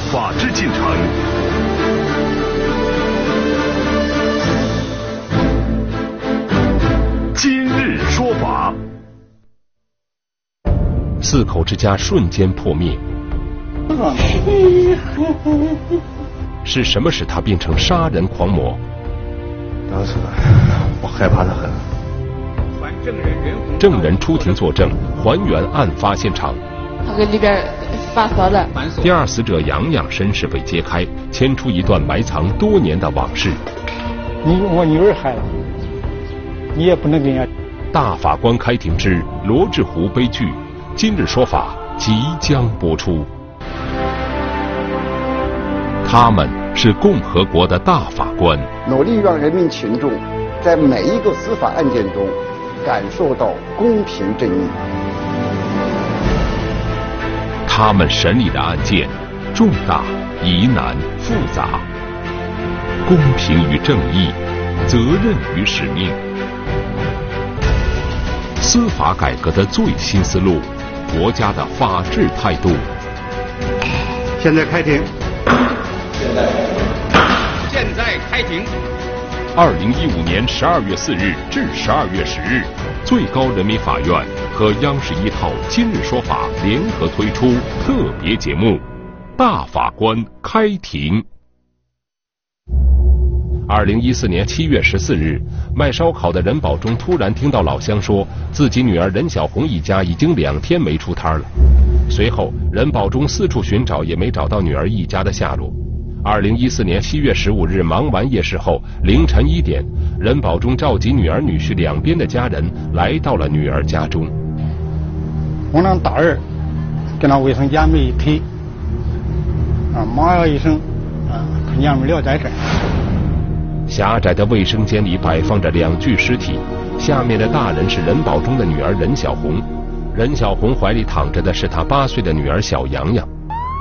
法治进程。今日说法。 4口之家瞬间破灭。是什么使他变成杀人狂魔？ 当时我害怕得很。 证人出庭作证，还原案发现场。 他给里边反锁了。 第二死者杨洋身世被揭开，牵出一段埋藏多年的往事。 我女儿害了，你也不能跟人家。 大法官开庭之罗志湖悲剧，今日说法即将播出。他们是共和国的大法官， 努力让人民群众在每一个司法案件中感受到公平正义。 他们审理的案件重大、疑难、复杂，公平与正义，责任与使命。司法改革的最新思路，国家的法治态度。 现在开庭。 现在开庭。 2015年12月4日至12月10日，最高人民法院和央视1套《今日说法》联合推出特别节目《大法官开庭》。2014年7月14日，卖烧烤的任保忠突然听到老乡说，自己女儿任小红一家已经2天没出摊了。随后，任保忠四处寻找，也没找到女儿一家的下落。2014年7月15日忙完夜市后，凌晨1点，任保忠召集女儿女婿两边的家人来到了女儿家中。 我让大儿跟那卫生间门一推，妈呀一声，他娘们撂在这儿。 狭窄的卫生间里摆放着2具尸体，下面的大人是任保忠的女儿任小红，任小红怀里躺着的是她8岁的女儿小洋洋。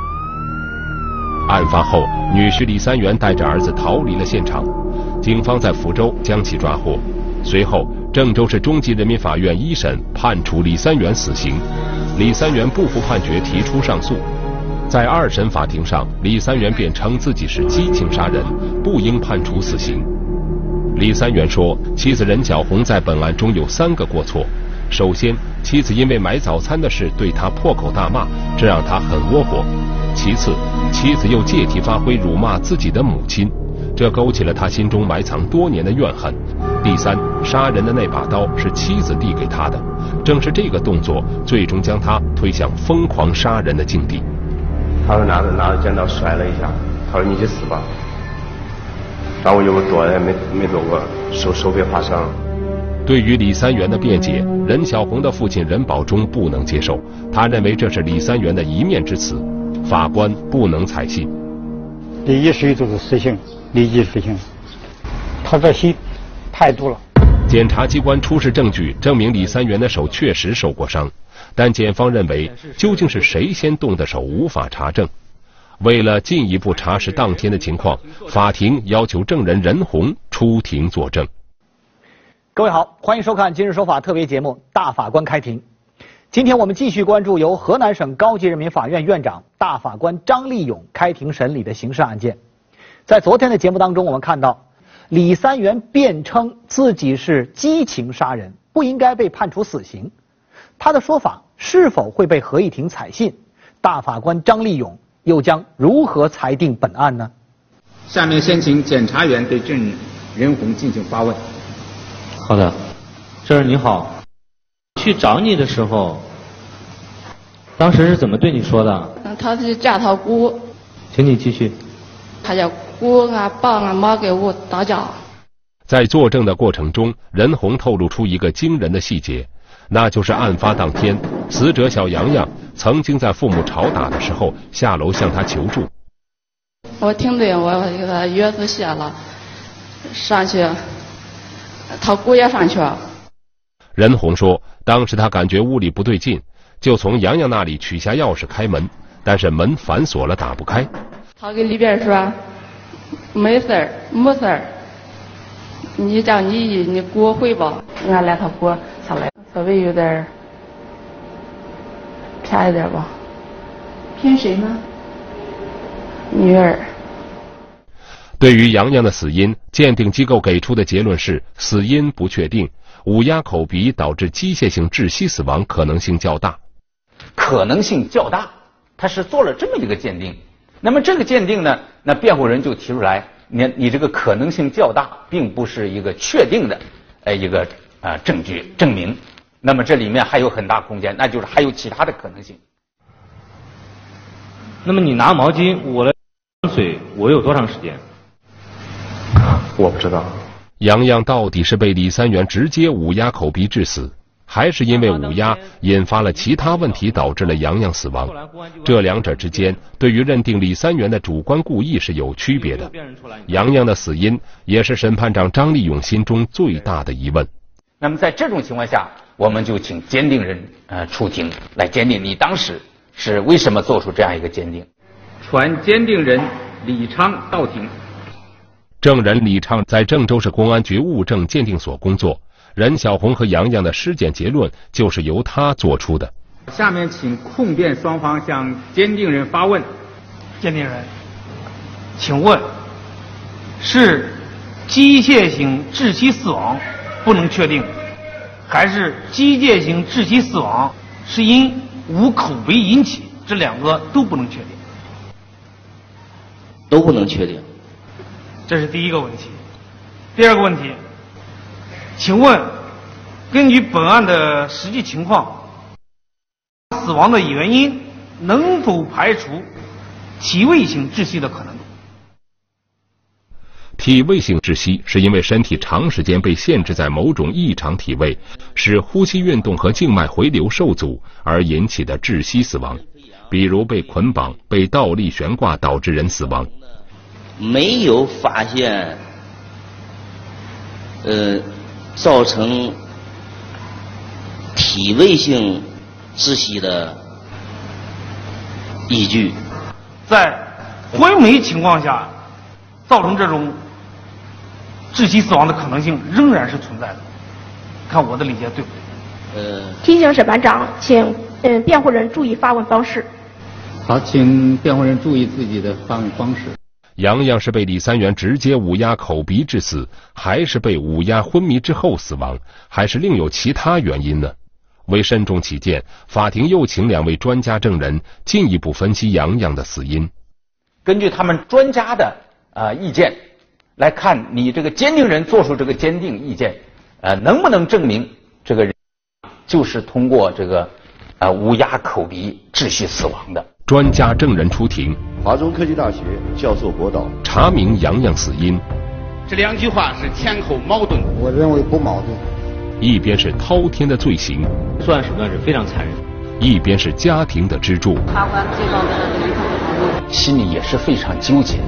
案发后，女婿李三元带着儿子逃离了现场，警方在福州将其抓获。随后，郑州市中级人民法院1审判处李三元死刑，李三元不服判决提出上诉。在2审法庭上，李三元辩称自己是激情杀人，不应判处死刑。李三元说，妻子任小红在本案中有3个过错。首先，妻子因为买早餐的事对他破口大骂，这让他很窝火。其次，妻子又借题发挥辱骂自己的母亲，这勾起了他心中埋藏多年的怨恨。第三，杀人的那把刀是妻子递给他的，正是这个动作最终将他推向疯狂杀人的境地。 他说拿着剪刀甩了一下，他说你去死吧。然后我就躲也没躲过，手被划伤。 对于李三元的辩解，任小红的父亲任保忠不能接受，他认为这是李三元的一面之词，法官不能采信。 第一时就是死刑，立即执行。他这心太毒了。 检察机关出示证据证明李三元的手确实受过伤，但检方认为究竟是谁先动的手无法查证。为了进一步查实当天的情况，法庭要求证人任红出庭作证。 各位好，欢迎收看《今日说法》特别节目《大法官开庭》。今天我们继续关注由河南省高级人民法院院长、大法官张立勇开庭审理的刑事案件。在昨天的节目当中，我们看到李三元辩称自己是激情杀人，不应该被判处死刑。他的说法是否会被合议庭采信？大法官张立勇又将如何裁定本案呢？ 下面先请检察员对证人任红进行发问。 好的，证人你好，去找你的时候，当时是怎么对你说的？ 他是叫他姑， 请你继续。 他叫姑啊爸啊妈给我打架。 在作证的过程中，任红透露出一个惊人的细节，那就是案发当天，死者小洋洋曾经在父母吵打的时候下楼向他求助。 我听对，我给他约子卸了，上去。他姑也上去了。 任红说，当时他感觉屋里不对劲，就从洋洋那里取下钥匙开门，但是门反锁了，打不开。 他给里边说，没事儿，没事儿，你叫你姑回吧。俺来他姑下来，稍微有点偏一点吧。 偏谁呢？ 女儿。 对于杨洋的死因，鉴定机构给出的结论是死因不确定，捂压口鼻导致机械性窒息死亡可能性较大。 可能性较大，他是做了这么一个鉴定。那么这个鉴定呢，那辩护人就提出来，你这个可能性较大，并不是一个确定的一个证据证明。那么这里面还有很大空间，那就是还有其他的可能性。 那么你拿毛巾捂了水，捂有多长时间？ 我不知道。 杨洋到底是被李三元直接捂压口鼻致死，还是因为捂压引发了其他问题导致了杨洋死亡？这两者之间对于认定李三元的主观故意是有区别的。杨洋的死因也是审判长张立勇心中最大的疑问。 那么在这种情况下，我们就请鉴定人出庭来鉴定你当时是为什么做出这样一个鉴定。传鉴定人李昌到庭。 证人李昌在郑州市公安局物证鉴定所工作，任小红和杨洋的尸检结论就是由他做出的。 下面请控辩双方向鉴定人发问。 鉴定人，请问是机械性窒息死亡不能确定，还是机械性窒息死亡是因捂口鼻引起？这两个都不能确定。 都不能确定。 这是第一个问题。第二个问题，请问根据本案的实际情况，死亡的原因能否排除体位性窒息的可能？ 体位性窒息是因为身体长时间被限制在某种异常体位，使呼吸运动和静脉回流受阻而引起的窒息死亡，比如被捆绑、被倒立悬挂导致人死亡。 没有发现造成体位性窒息的依据。 在昏迷情况下造成这种窒息死亡的可能性仍然是存在的，看我的理解对不对？ 提醒审判长，请辩护人注意发问方式。 好，请辩护人注意自己的发问方式。 杨洋是被李三元直接捂压口鼻致死，还是被捂压昏迷之后死亡，还是另有其他原因呢？为慎重起见，法庭又请两位专家证人进一步分析杨洋的死因。 根据他们专家的意见来看，你这个鉴定人做出这个鉴定意见，能不能证明这个人就是通过这个捂压口鼻窒息死亡的？ 专家证人出庭。 华中科技大学教授博导查明杨洋死因。 这两句话是前后矛盾。 我认为不矛盾。 一边是滔天的罪行， 作案手段是非常残忍； 一边是家庭的支柱， 法官最高的心里也是非常纠结。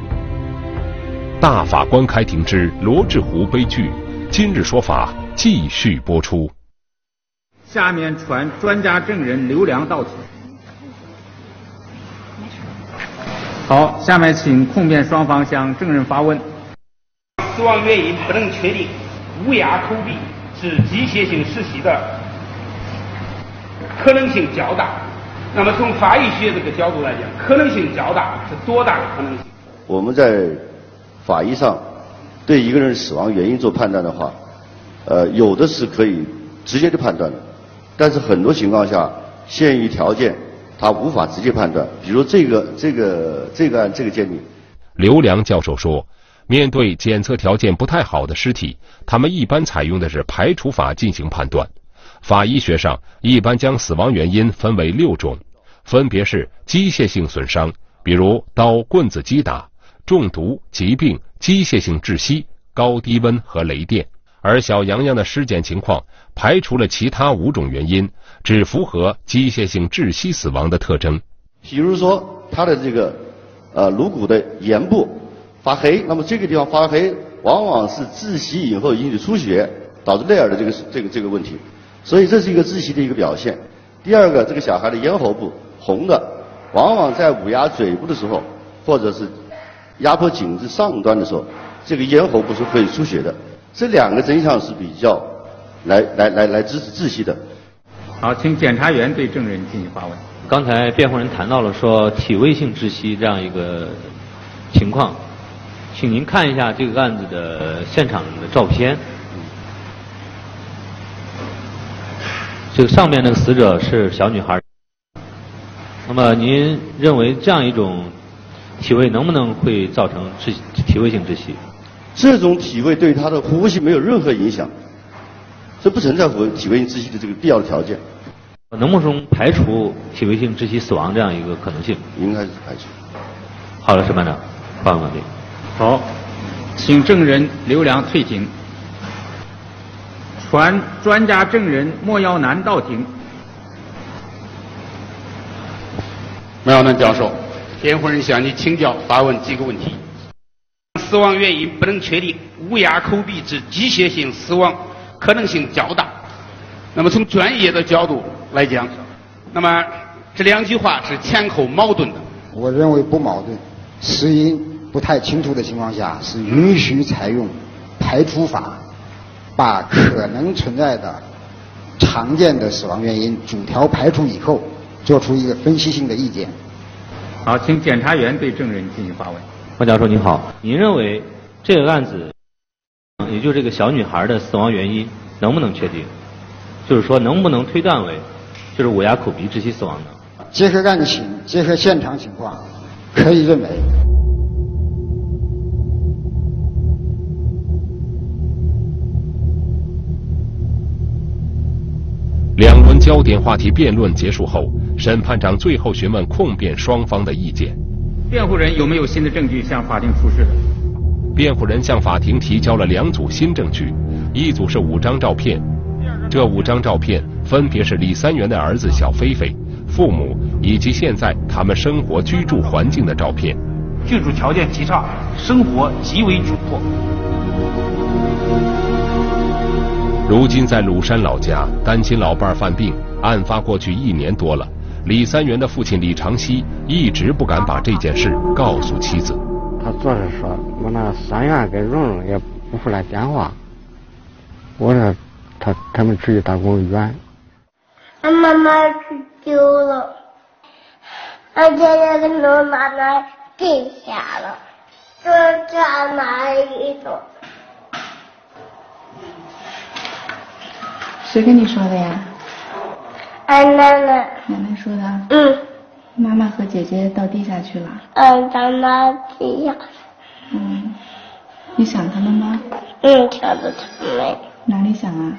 大法官开庭之罗志湖悲剧，今日说法继续播出。 下面传专家证人刘良到庭。好，下面请控辩双方向证人发问。 死亡原因不能确定，捂压口鼻是机械性窒息的可能性较大。那么从法医学这个角度来讲，可能性较大是多大的可能性？ 我们在法医上对一个人死亡原因做判断的话，有的是可以直接的判断的，但是很多情况下，限于条件，他无法直接判断。比如这个案这个鉴定， 刘良教授说，面对检测条件不太好的尸体，他们一般采用的是排除法进行判断。法医学上一般将死亡原因分为6种，分别是机械性损伤，比如刀、棍子击打；中毒、疾病、机械性窒息、高低温和雷电。而小杨洋的尸检情况排除了其他5种原因，只符合机械性窒息死亡的特征。 比如说他的这个颅骨的沿部发黑，那么这个地方发黑往往是窒息以后引起出血，导致内耳的这个问题，所以这是一个窒息的一个表现。第二个，这个小孩的咽喉部红的，往往在捂压嘴部的时候，或者是压迫颈子上端的时候，这个咽喉部是会出血的。这2个真相是比较来支持窒息的。 好，请检察员对证人进行发问。 刚才辩护人谈到了说体位性窒息这样一个情况，请您看一下这个案子的现场的照片。这个上面那个死者是小女孩，那么您认为这样一种体位能不能会造成体位性窒息？ 这种体位对她的呼吸没有任何影响，这不存在符合体位性窒息的这个必要的条件。 能不能排除体位性窒息死亡这样一个可能性？ 应该是排除。 好了，审判长，发问完毕。 好，请证人刘良退庭。传专家证人莫耀南到庭。 莫耀南教授，辩护人向你请教发问几个问题。死亡原因不能确定，无压口鼻致机械性死亡可能性较大。那么从专业的角度来讲，那么这两句话是前后矛盾的。 我认为不矛盾，死因不太清楚的情况下，是允许采用排除法，把可能存在的常见的死亡原因逐条排除以后，做出一个分析性的意见。 好，请检察员对证人进行发问。 莫教授您好，您认为这个案子，也就是这个小女孩的死亡原因能不能确定？就是说能不能推断为就是捂压口鼻窒息死亡呢？ 结合案情，结合现场情况，可以认为。 两轮焦点话题辩论结束后，审判长最后询问控辩双方的意见。 辩护人有没有新的证据向法庭出示的？ 辩护人向法庭提交了2组新证据，一组是5张照片，这5张照片分别是李三元的儿子小飞飞、父母以及现在他们生活居住环境的照片。 居住条件极差，生活极为窘迫。 如今在鲁山老家，单亲老伴犯病，案发过去1年多了。李三元的父亲李长熙一直不敢把这件事告诉妻子。 他昨日说，我那三元跟蓉蓉也不回来电话。我说他们出去打公务员。 俺妈妈去丢了，俺姐姐跟我妈妈给下了，这俺妈里头。 谁跟你说的呀？ 俺奶奶。 奶奶说的。 嗯。 妈妈和姐姐到地下去了。 到那地下。 嗯。你想他们吗？ 想着他们。 哪里想啊？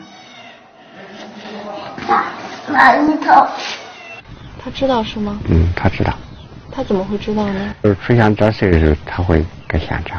那里头。 他知道是吗？ 他知道。 他怎么会知道呢？ 就是出现这事的时候，他会搁现场。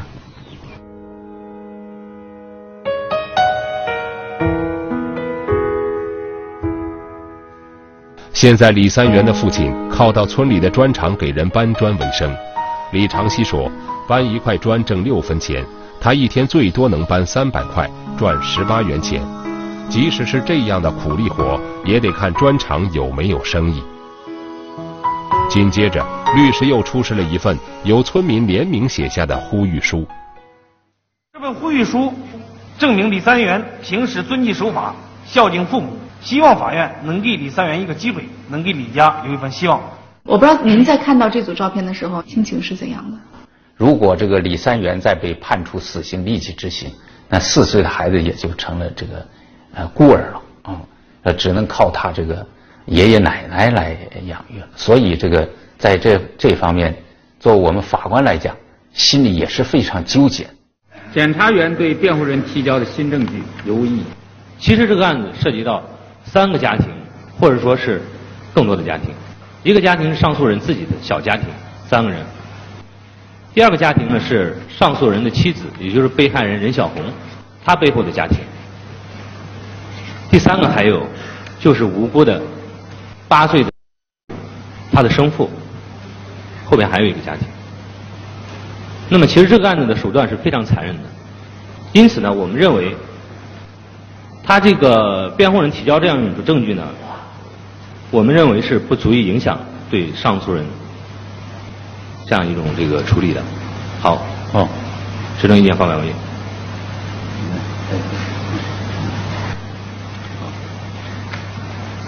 现在李三元的父亲靠到村里的砖厂给人搬砖为生。李长熙说，搬1块砖挣6分钱，他一天最多能搬300块，赚18元钱。即使是这样的苦力活，也得看砖厂有没有生意。紧接着，律师又出示了一份由村民联名写下的呼吁书。 这份呼吁书证明李三元平时遵纪守法，孝敬父母，希望法院能给李三元一个机会，能给李家有一份希望。 我不知道您在看到这组照片的时候心情是怎样的？ 如果这个李三元再被判处死刑立即执行，那4岁的孩子也就成了这个孤儿了只能靠他这个爷爷奶奶来养育了。所以这个在这方面，作为我们法官来讲，心里也是非常纠结。 检察员对辩护人提交的新证据有无异议？ 其实这个案子涉及到3个家庭，或者说是更多的家庭。一个家庭是上诉人自己的小家庭，3个人。第2个家庭呢是上诉人的妻子，也就是被害人任小红，她背后的家庭。第3个还有就是无辜的8岁的他的生父，后边还有一个家庭。那么其实这个案子的手段是非常残忍的，因此呢，我们认为他这个辩护人提交这样一种证据呢，我们认为是不足以影响对上诉人这样一种这个处理的。好，持证意见发表完毕。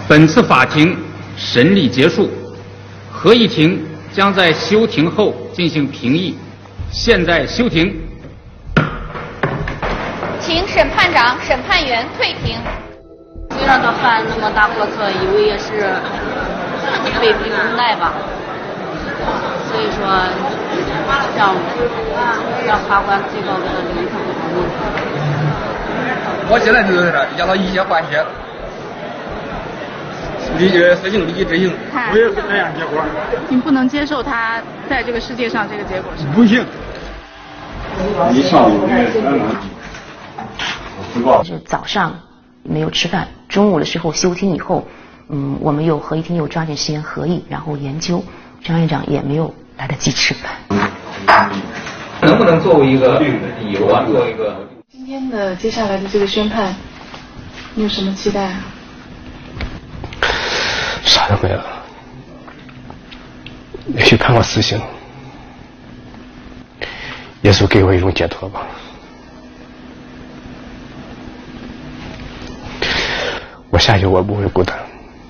本次法庭审理结束，合议庭将在休庭后进行评议。现在休庭。 请审判长、审判员退庭。 虽然他犯那么大过错，以为也是被逼无奈吧，所以说让法官最高给他留一条活路。 我现在就是让他一些缓解，事情立即执行。 我也是这样结果。 您不能接受他在这个世界上这个结果是吗？ 不行。 是早上没有吃饭，中午的时候休庭以后，我们合议庭又抓紧时间合议，然后研究，张院长也没有来得及吃饭。 能不能作为一个理由啊？作为一个今天的接下来的这个宣判，你有什么期待啊？ 啥都没了，也许判我死刑，耶稣给我一种解脱吧。我下去我不会孤单，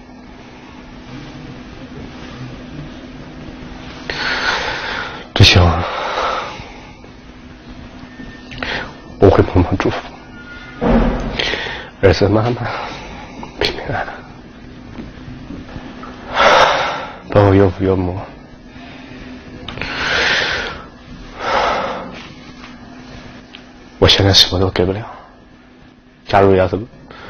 只希望我会帮忙祝福儿子妈妈平平安安，包括岳父岳母，我现在什么都给不了。假如要是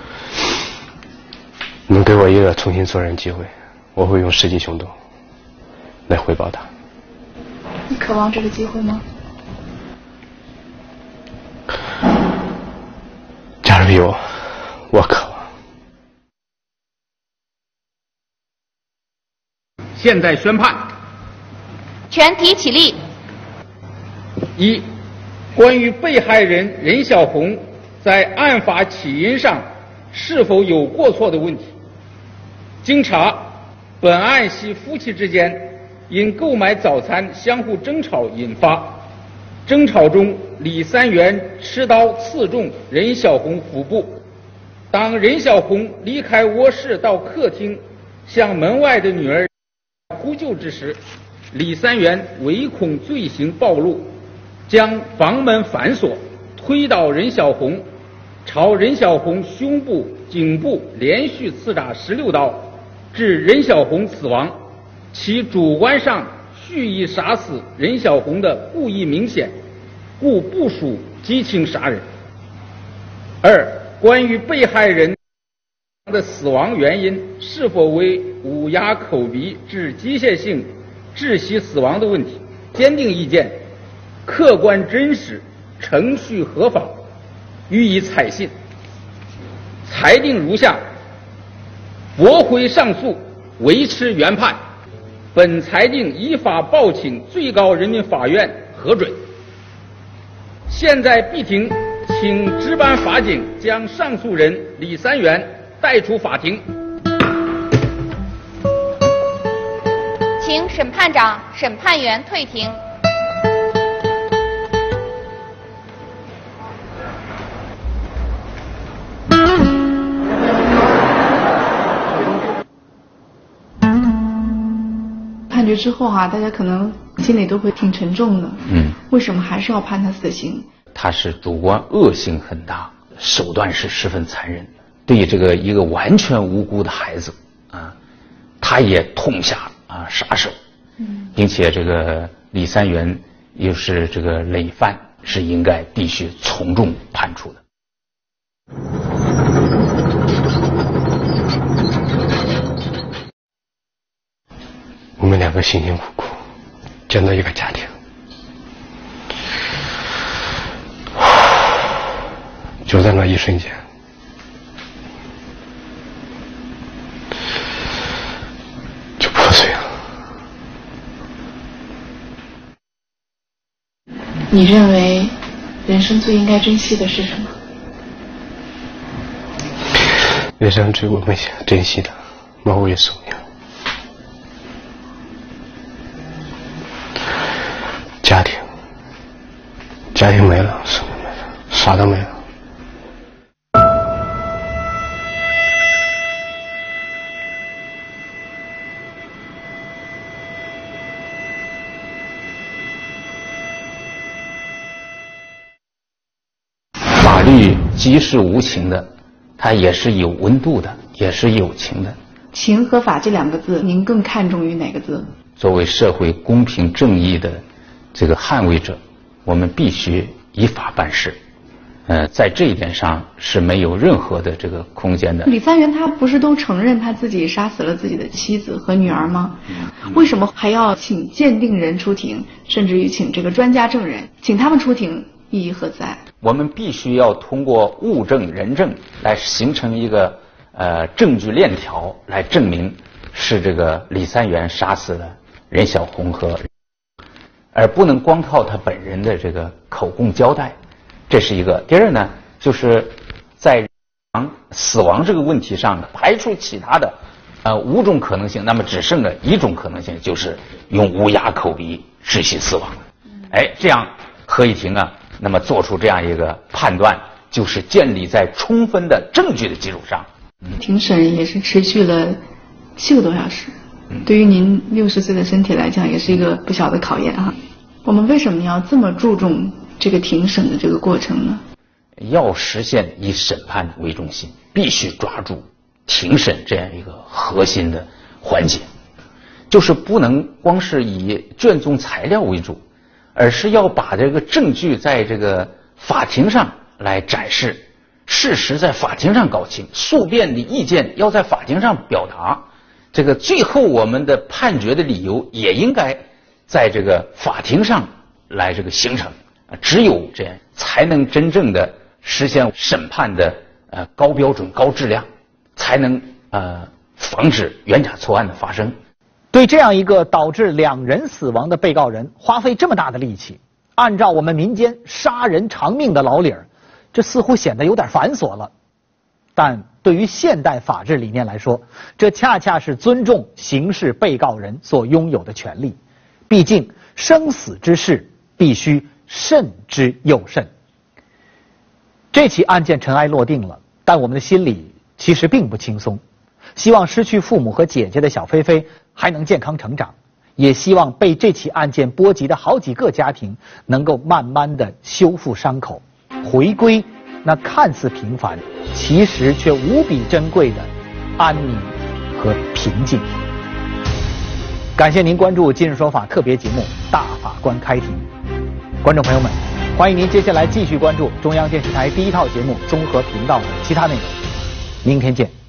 能给我一个重新做人机会，我会用实际行动来回报他。 你渴望这个机会吗？ 假如有，我渴望。 现在宣判。 全体起立。 一、关于被害人任小红在案发起因上是否有过错的问题，经查，本案系夫妻之间因购买早餐相互争吵引发，争吵中李三元持刀刺中任小红腹部。当任小红离开卧室到客厅向门外的女儿呼救之时，李三元唯恐罪行暴露，将房门反锁，推倒任小红，朝任小红胸部、颈部连续刺扎16刀，致任小红死亡。其主观上蓄意杀死任小红的故意明显，故不属激情杀人。二、关于被害人的死亡原因是否为捂压口鼻致机械性窒息死亡的问题，坚定意见客观真实，程序合法，予以采信。裁定如下：驳回上诉，维持原判。本裁定依法报请最高人民法院核准。现在闭庭，请值班法警将上诉人李三元带出法庭。 请审判长、审判员退庭。 判决之后大家可能心里都会挺沉重的。为什么还是要判他死刑？ 他是主观恶性很大，手段是十分残忍，对于这个一个完全无辜的孩子啊，他也痛下杀手。并且这个李三元又是这个累犯，是应该必须从重判处的。 我们两个辛辛苦苦建造一个家庭，就在那一瞬间，就破碎了。 你认为人生最应该珍惜的是什么？ 人生最我们珍惜的，莫过于生命。家庭，家庭没了，生命没了，啥都没了。 律既是无情的，它也是有温度的，也是有情的。 情和法这两个字，您更看重于哪个字？ 作为社会公平正义的这个捍卫者，我们必须依法办事。在这一点上是没有任何的这个空间的。 李三元他不是都承认他自己杀死了自己的妻子和女儿吗？为什么还要请鉴定人出庭，甚至于请这个专家证人，请他们出庭，意义何在？ 我们必须要通过物证、人证来形成一个证据链条，来证明是这个李三元杀死了任小红和，而不能光靠他本人的这个口供交代。这是一个。第二呢，就是在死亡这个问题上排除其他的5种可能性，那么只剩了1种可能性，就是用乌鸦口鼻窒息死亡。这样合议庭啊，那么做出这样一个判断，就是建立在充分的证据的基础上。 庭审也是持续了7个多小时，对于您60岁的身体来讲，也是一个不小的考验哈。我们为什么要这么注重这个庭审的这个过程呢？ 要实现以审判为中心，必须抓住庭审这样一个核心的环节，就是不能光是以卷宗材料为主，而是要把这个证据在这个法庭上来展示，事实在法庭上搞清，诉辩的意见要在法庭上表达，这个最后我们的判决的理由也应该在这个法庭上来这个形成。只有这样，才能真正的实现审判的高标准、高质量，才能防止冤假错案的发生。 对这样一个导致2人死亡的被告人，花费这么大的力气，按照我们民间杀人偿命的老理儿，这似乎显得有点繁琐了。但对于现代法治理念来说，这恰恰是尊重刑事被告人所拥有的权利。毕竟生死之事必须慎之又慎。这起案件尘埃落定了，但我们的心里其实并不轻松。希望失去父母和姐姐的小菲菲还能健康成长，也希望被这起案件波及的好几个家庭能够慢慢的修复伤口，回归那看似平凡，其实却无比珍贵的安宁和平静。感谢您关注《今日说法》特别节目《大法官开庭》。观众朋友们，欢迎您接下来继续关注中央电视台第1套节目综合频道的其他内容。明天见。